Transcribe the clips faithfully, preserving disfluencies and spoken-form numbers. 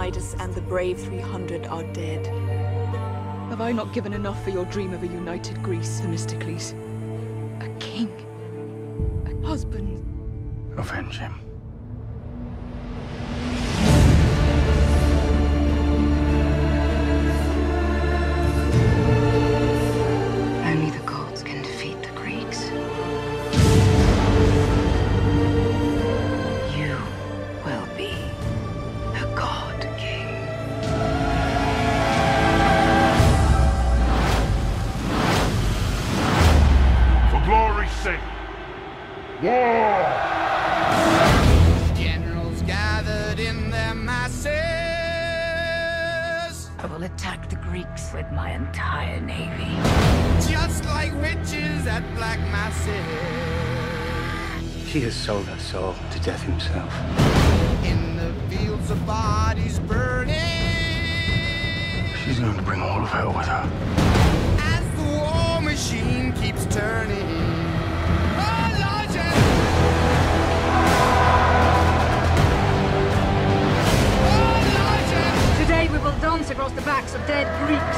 Leonidas and the brave three hundred are dead. Have I not given enough for your dream of a united Greece, Themistocles? A king. A husband. Avenge him. Only the gods can defeat the Greeks. You will be a god king. For glory's sake, war! Generals gathered in their masses. I will attack the Greeks with my entire navy. Just like witches at black masses. He has sold her soul to death himself. In the fields of bodies burning. She's going to bring all of hell with her. As the war machine keeps turning. Oh, Lord, oh, Lord, Today we will dance across the backs of dead Greeks.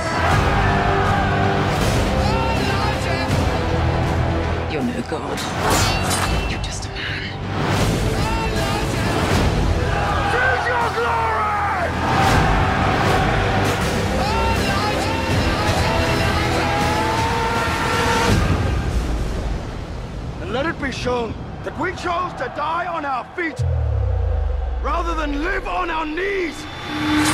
oh, Lord. You're no god. You're just a man. Choose your glory! And let it be shown that we chose to die on our feet rather than live on our knees.